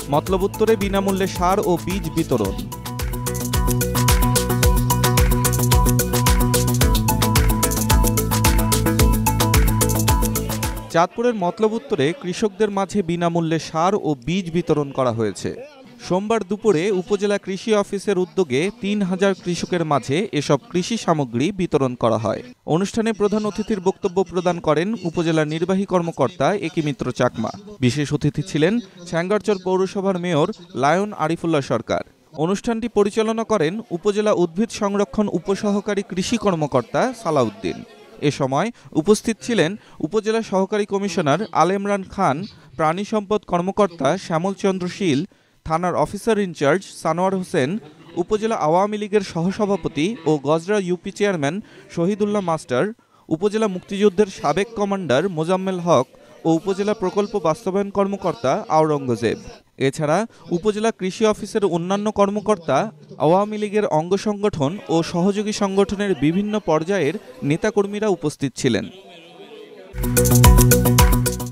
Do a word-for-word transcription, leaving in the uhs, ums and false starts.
মতলব উত্তরে বিনামূল্যে সার ও বীজ বিতরণ। চাঁদপুরের মতলব উত্তরে কৃষকদের মাঝে বিনামূল্যে সার ও বীজ বিতরণ করা হয়েছে। সোমবার দুপুরে উপজেলা কৃষি অফিসের উদ্যোগে তিন হাজার কৃষকের মাঝে এসব কৃষি সামগ্রী বিতরণ করা হয়। অনুষ্ঠানে প্রধান অতিথির বক্তব্য প্রদান করেন উপজেলা নির্বাহী কর্মকর্তা একি মিত্র চাকমা। বিশেষ অতিথি ছিলেন স্যাঙ্গারচর পৌরসভার মেয়র লায়ন আরিফুল্লাহ সরকার। অনুষ্ঠানটি পরিচালনা করেন উপজেলা উদ্ভিদ সংরক্ষণ উপসহকারী কৃষি কর্মকর্তা সালাউদ্দিন। এ সময় উপস্থিত ছিলেন উপজেলা সহকারী কমিশনার আল ইমরান খান, প্রাণী সম্পদ কর্মকর্তা শ্যামল চন্দ্র শীল, থানার অফিসার ইনচার্জ সানোয়ার হোসেন, উপজেলা আওয়ামী লীগের সহসভাপতি ও Gazra UP chairman Shahidullah master, উপজেলা মুক্তিযুদ্ধের সাবেক কমান্ডার মোজাম্মেল হক ও উপজেলা প্রকল্প বাস্তবায়ন কর্মকর্তা আওরঙ্গজেব। এছাড়া উপজেলা কৃষি অফিসের অন্যান্য কর্মকর্তা, আওয়ামী লীগের অঙ্গ সংগঠন ও সহযোগী সংগঠনের বিভিন্ন পর্যায়ের নেতাকর্মীরা উপস্থিত ছিলেন।